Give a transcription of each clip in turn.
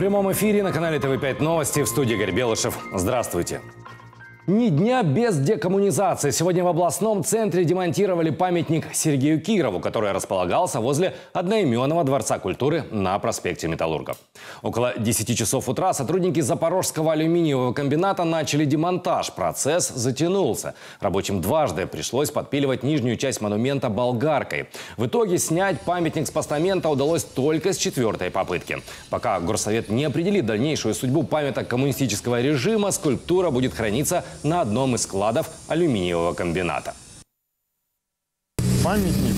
прямом эфире на канале ТВ5 Новости, в студии Игорь Белышев. Здравствуйте. Ни дня без декоммунизации. Сегодня в областном центре демонтировали памятник Сергею Кирову, который располагался возле одноименного Дворца культуры на проспекте Металлургов. Около 10 часов утра сотрудники Запорожского алюминиевого комбината начали демонтаж. Процесс затянулся. Рабочим дважды пришлось подпиливать нижнюю часть монумента болгаркой. В итоге снять памятник с постамента удалось только с 4-й попытки. Пока горсовет не определит дальнейшую судьбу памяток коммунистического режима, скульптура будет храниться на одном из складов алюминиевого комбината. Памятник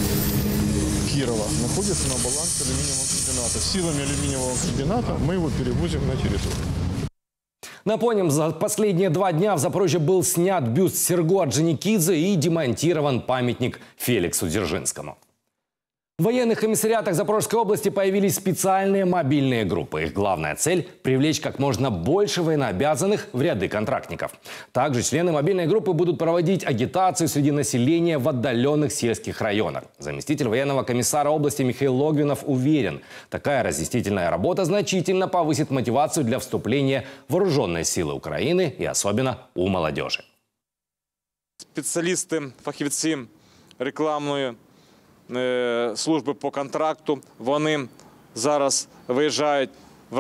Кирова находится на балансе алюминиевого комбината. Силами алюминиевого комбината мы его перевозим на территорию. Напомним, за последние 2 дня в Запорожье был снят бюст Серго Орджоникидзе и демонтирован памятник Феликсу Дзержинскому. В военных комиссариатах Запорожской области появились специальные мобильные группы. Их главная цель – привлечь как можно больше военнообязанных в ряды контрактников. Также члены мобильной группы будут проводить агитацию среди населения в отдаленных сельских районах. Заместитель военного комиссара области Михаил Логвинов уверен, такая разъяснительная работа значительно повысит мотивацию для вступления в вооруженные силы Украины и особенно у молодежи. Спеціалісти, фахівці рекламної служби по контракту, вони зараз виїжджають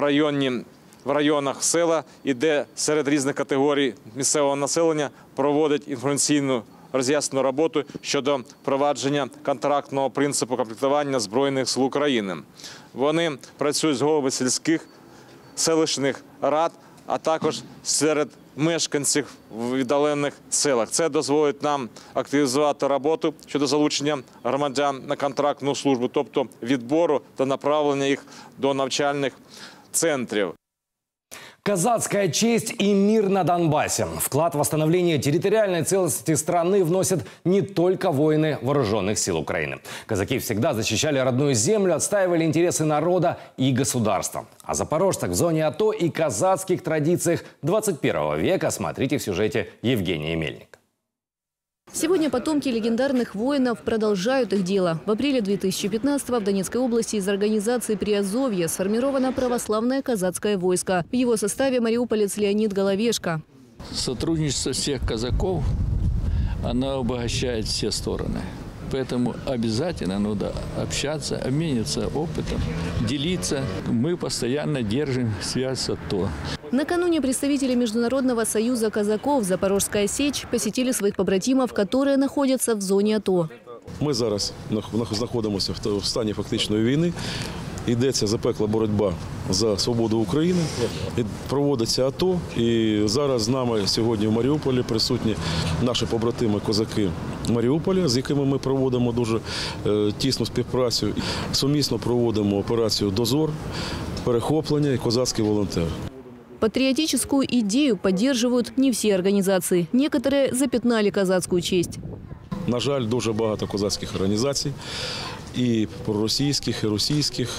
в районах села, і де серед різних категорій місцевого населення проводять інформаційну роз'яснену роботу щодо впровадження контрактного принципу комплектування Збройних сил України. Вони працюють з головами сільських, селищних рад, а також серед мешканців в віддалених селах. Це дозволить нам активізувати роботу щодо залучення громадян на контрактну службу, тобто відбору та направлення їх до навчальних центрів. Казацкая честь и мир на Донбассе. Вклад в восстановление территориальной целостности страны вносят не только воины вооруженных сил Украины. Казаки всегда защищали родную землю, отстаивали интересы народа и государства. О запорожцах в зоне АТО и казацких традициях 21 века смотрите в сюжете Евгения Мельник. Сегодня потомки легендарных воинов продолжают их дело. В апреле 2015-го в Донецкой области из организации Приазовье сформировано православное казацкое войско. В его составе мариуполец Леонид Головешко. Сотрудничество всех казаков, оно обогащает все стороны. Поэтому обязательно надо общаться, обмениваться опытом, делиться. Мы постоянно держим связь с АТО. Накануне представители Международного союза казаков «Запорожская сечь» посетили своих побратимов, которые находятся в зоне АТО. Ми зараз знаходимося в стані фактичної війни. Йдеться запекла боротьба за свободу України, проводиться АТО. І зараз з нами сьогодні в Маріуполі присутні наші побратими козаки Маріуполя, з якими ми проводимо дуже тісну співпрацю. Сумісно проводимо операцію «Дозор», перехоплення і козацький волонтер. Патриотическую идею поддерживают не все организации. Некоторые запятнали казацкую честь. На жаль, дуже багато козацьких організацій, і проросійських, і російських,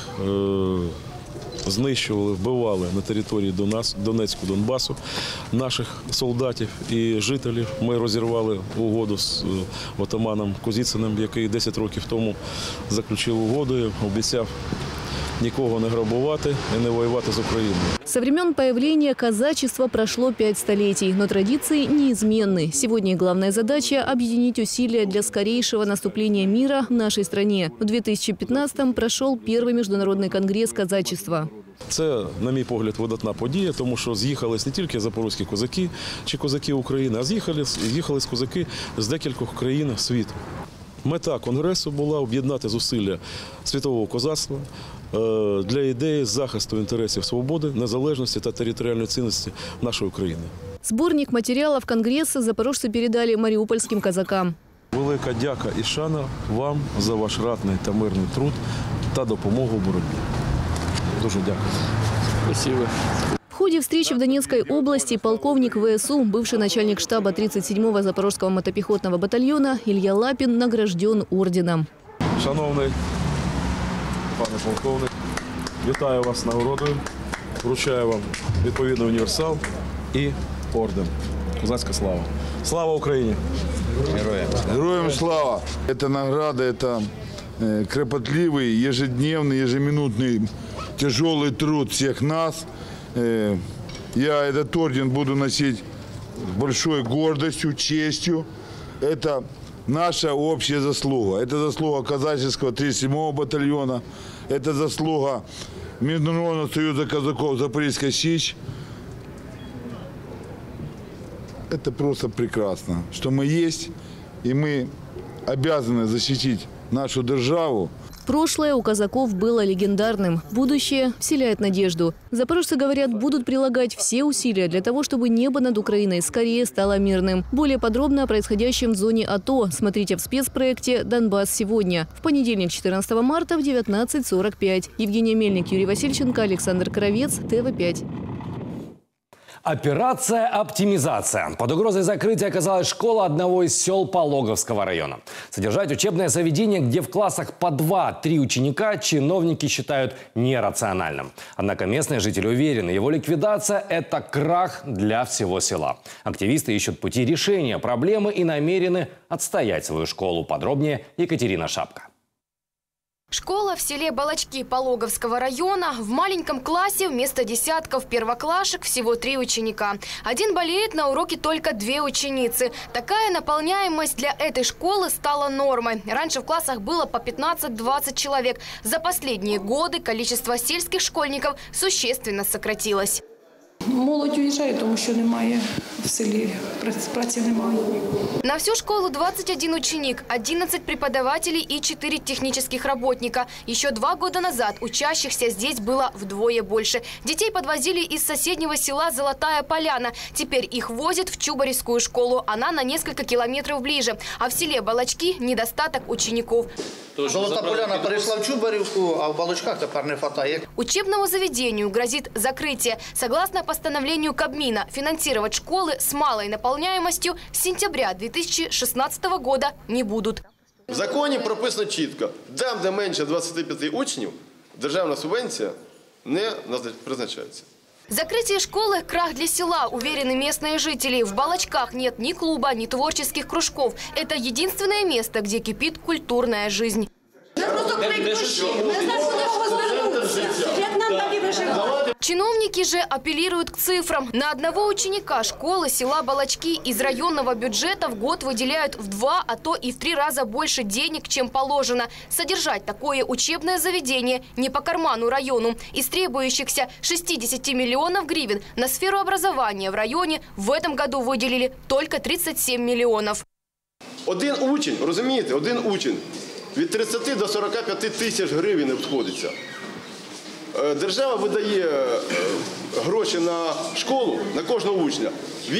знищували, вбивали на території Донецьку, Донбасу наших солдатів і жителів. Ми розірвали угоду з отаманом Козіциним, який 10 років тому заключив угоду і обіцяв никого не грабувати и не воевать с Украиной. Со времен появления казачества прошло 5 столетий, но традиции неизменны. Сегодня главная задача – объединить усилия для скорейшего наступления мира в нашей стране. В 2015-м прошел первый международный конгресс казачества. Це, на мій погляд, видатна подія, тому що з'їхались не тільки запорозькі козаки чи козаки України, а з'їхались козаки з декількох країн світу. Мета конгресу була об'єднати зусилля світового козацтва для ідеї захисту інтересів свободи, незалежності та територіальної цінності нашої України. Сборник материалов конгресса запорожцы передали мариупольским казакам. Велика дяка і шана вам за ваш ратний та мирний труд та допомогу в боротьбі. Дуже дякую. Спасибо. В ходе встречи в Донецкой области полковник ВСУ, бывший начальник штаба 37-го Запорожского мотопехотного батальона Илья Лапин награжден орденом. Шановний пане полковник, вітаю вас з нагородою, вручаю вам відповідний універсал і орден. Козацька слава. Слава Україні! Героям! Героям слава! Это награда, это кропотливый, ежедневный, ежеминутный тяжелый труд всех нас. Я этот орден буду носить с большой гордостью, честью. Это наша общая заслуга. Это заслуга казаческого 37-го батальона. Это заслуга Международного союза казаков Запорожской Сечи. Это просто прекрасно, что мы есть, и мы обязаны защитить нашу державу. Прошлое у казаков было легендарным. Будущее вселяет надежду. Запорожцы, говорят, будут прилагать все усилия для того, чтобы небо над Украиной скорее стало мирным. Более подробно о происходящем в зоне АТО смотрите в спецпроекте «Донбасс сегодня». В понедельник, 14 марта в 19:45. Евгения Мельник, Юрий Васильченко, Александр Кровец, ТВ5. Операция «Оптимизация». Под угрозой закрытия оказалась школа одного из сел Пологовского района. Содержать учебное заведение, где в классах по 2-3 ученика, чиновники считают нерациональным. Однако местные жители уверены, его ликвидация – это крах для всего села. Активисты ищут пути решения проблемы и намерены отстоять свою школу. Подробнее Екатерина Шапка. Школа в селе Балачки Пологовского района. В маленьком классе вместо десятков первоклашек всего 3 ученика. Один болеет, на уроке только 2 ученицы. Такая наполняемость для этой школы стала нормой. Раньше в классах было по 15-20 человек. За последние годы количество сельских школьников существенно сократилось. Молодь уїжджає, тому що немає в селі, праці немає. На всю школу 21 ученик, 11 преподавателей и 4 технических работника. Еще 2 года назад учащихся здесь было вдвое больше. Детей подвозили из соседнего села Золотая Поляна. Теперь их возят в Чубаревскую школу. Она на несколько километров ближе. А в селе Балачки недостаток учеников. Золота Поляна перешла в Чубаревку, а в Балачках теперь не хватает. Учебному заведению грозит закрытие. Согласно постановлению Кабмина, финансировать школы с малой наполняемостью с сентября 2016 года не будут. В законі прописано чітко, там, де менше 25 учнів, державна субвенція не призначається. Закрытие школы – крах для села, уверены местные жители. В Балачках нет ни клуба, ни творческих кружков. Это единственное место, где кипит культурная жизнь. Чиновники же апеллируют к цифрам. На одного ученика школы села Балачки из районного бюджета в год выделяют в 2, а то и в 3 раза больше денег, чем положено. Содержать такое учебное заведение не по карману району. Из требующихся 60 миллионов гривен на сферу образования в районе в этом году выделили только 37 миллионов. Один учень, розумієте, один учень від 30 до 45 тисяч гривень обходиться. Держава видає гроші на школу, на кожного учня,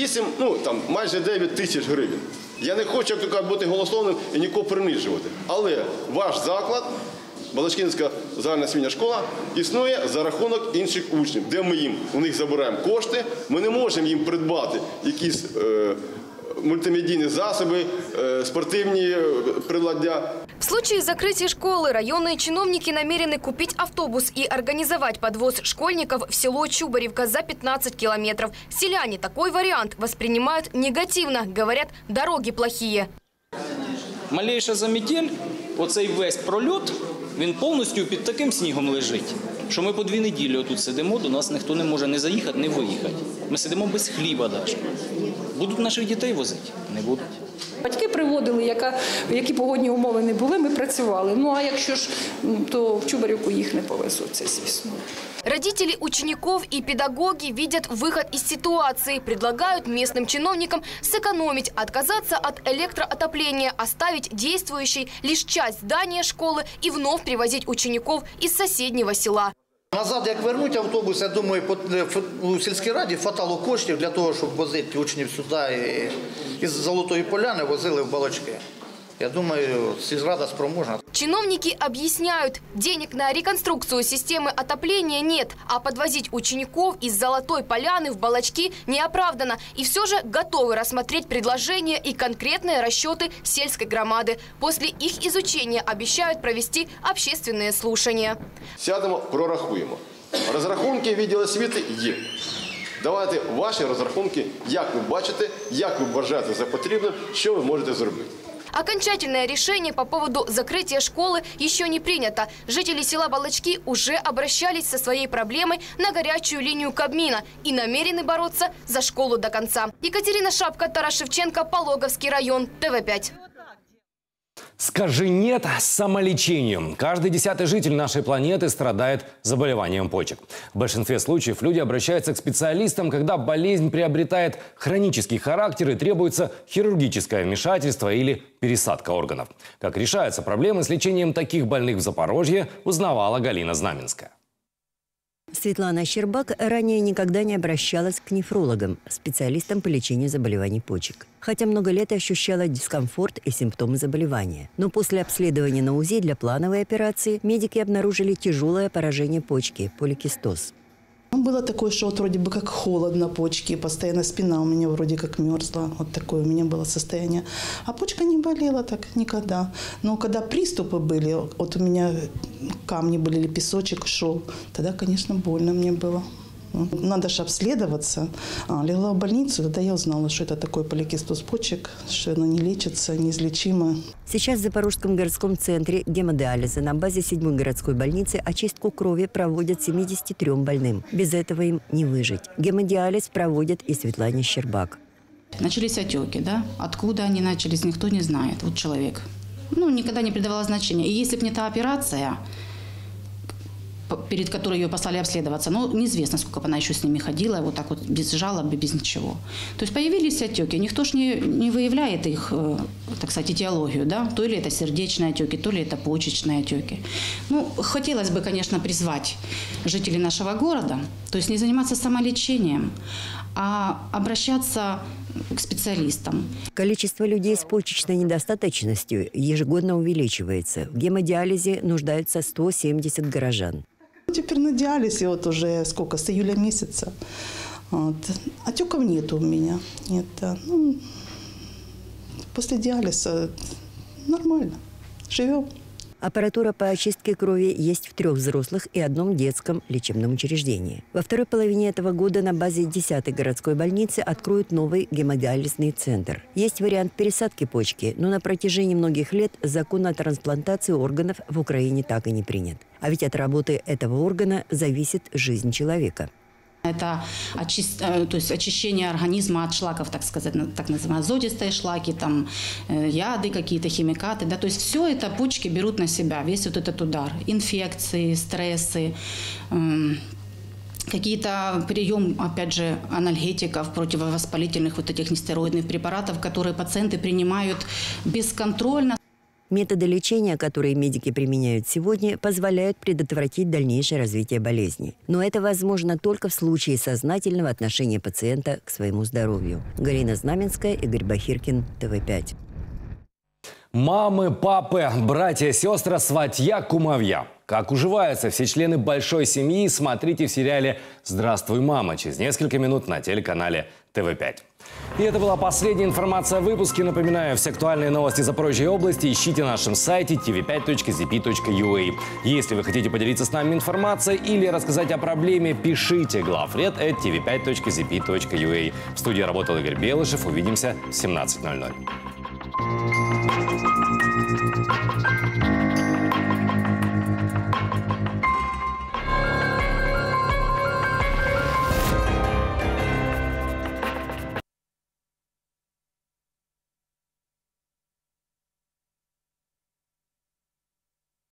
майже 9 тисяч гривень. Я не хочу, як то кажуть, бути голословним і нікого принижувати. Але ваш заклад, Балачкинська загальна освітня школа, існує за рахунок інших учнів, де ми у них забираємо кошти, ми не можемо їм придбати якісь мультимедийные засобы, спортивные приладдя. В случае закрытия школы районные чиновники намерены купить автобус и организовать подвоз школьников в село Чубаревка за 15 километров. Селяне такой вариант воспринимают негативно. Говорят, дороги плохие. Малейша заметель, оцей весь прольот, він повністю під таким снігом лежить, що ми по 2 неділі отут сидимо, до нас ніхто не може не заїхати, не виїхати. Ми сидимо без хліба навіть. Будуть наших дітей возити? Не будуть. Батьки приводили, які погодні умови не були, ми працювали. Ну а якщо ж, то в Чубарівку їх не повезуть, це звісно. Родители учеников и педагоги видят выход из ситуации. Предлагают местным чиновникам сэкономить, отказаться от электроотопления, оставить действующей лишь часть здания школы и вновь привозить учеников из соседнего села. Назад, як вернуть автобус, я думаю, у сільській раді хватало коштів для того, щоб возити учнів сюди і з Золотої Поляни возили в Балачки. Я думаю, сільрада спроможна. Чиновники объясняют, денег на реконструкцию системы отопления нет, а подвозить учеников из Золотой Поляны в Балачки неоправданно. И все же готовы рассмотреть предложения и конкретные расчеты сельской громады. После их изучения обещают провести общественные слушания. Сядемо, прорахуємо. Розрахунки відділу освіти є. Давайте ваші розрахунки, як ви бачите, як ви вважаєте за потрібне, що ви можете зробити. Окончательное решение по поводу закрытия школы еще не принято. Жители села Балачки уже обращались со своей проблемой на горячую линию Кабмина и намерены бороться за школу до конца. Екатерина Шапка, Тарас Шевченко, Пологовский район, ТВ5. Скажи «нет» самолечению. Каждый 10-й житель нашей планеты страдает заболеванием почек. В большинстве случаев люди обращаются к специалистам, когда болезнь приобретает хронический характер и требуется хирургическое вмешательство или пересадка органов. Как решаются проблемы с лечением таких больных в Запорожье, узнавала Галина Знаменская. Светлана Щербак ранее никогда не обращалась к нефрологам, специалистам по лечению заболеваний почек. Хотя много лет ощущала дискомфорт и симптомы заболевания. Но после обследования на УЗИ для плановой операции медики обнаружили тяжелое поражение почки – поликистоз. Было такое, что вот вроде бы как холодно почки, постоянно спина у меня вроде как мерзла. Вот такое у меня было состояние. А почка не болела так никогда. Но когда приступы были, вот у меня камни были или песочек шел, тогда, конечно, больно мне было. Надо же обследоваться. Легла в больницу, тогда я узнала, что это такой поликистоз почек, что она не лечится, неизлечима. Сейчас в Запорожском городском центре гемодиализа на базе 7-й городской больницы очистку крови проводят 73 больным. Без этого им не выжить. Гемодиализ проводит и Светлане Щербак. Начались отеки, да? Откуда они начались, никто не знает. Вот человек. Никогда не придавала значения. И если бы не та операция, перед которой ее послали обследоваться, неизвестно, сколько бы она еще с ними ходила, вот так вот без жалоб, без ничего. То есть появились отеки, никто ж не выявляет их, так сказать, этиологию, да? То ли это сердечные отеки, то ли это почечные отеки. Хотелось бы, конечно, призвать жителей нашего города, то есть не заниматься самолечением, а обращаться к специалистам. Количество людей с почечной недостаточностью ежегодно увеличивается. В гемодиализе нуждаются 170 горожан. Теперь на диализе вот уже сколько, с июля месяца. Отеков нет у меня. Нет, после диализа нормально. Живем. Аппаратура по очистке крови есть в 3 взрослых и 1 детском лечебном учреждении. Во второй половине этого года на базе 10-й городской больницы откроют новый гемодиализный центр. Есть вариант пересадки почки, но на протяжении многих лет закон о трансплантации органов в Украине так и не принят. А ведь от работы этого органа зависит жизнь человека. Это очищение организма от шлаков, так сказать, так называемые азотистые шлаки, яды какие-то, химикаты. Да, то есть все это почки берут на себя, весь вот этот удар. Инфекции, стрессы, какие-то прием, опять же, анальгетиков, противовоспалительных вот этих нестероидных препаратов, которые пациенты принимают бесконтрольно. Методы лечения, которые медики применяют сегодня, позволяют предотвратить дальнейшее развитие болезни. Но это возможно только в случае сознательного отношения пациента к своему здоровью. Галина Знаменская, Игорь Бахиркин, ТВ5. Мамы, папы, братья, сестры, сватья, кумовья. Как уживаются все члены большой семьи, смотрите в сериале «Здравствуй, мама» через несколько минут на телеканале ТВ5. И это была последняя информация в выпуске. Напоминаю, все актуальные новости Запорожья и области ищите на нашем сайте tv5.zp.ua. Если вы хотите поделиться с нами информацией или рассказать о проблеме, пишите glafred@tv5.zp.ua. В студии работал Игорь Белышев. Увидимся в 17:00.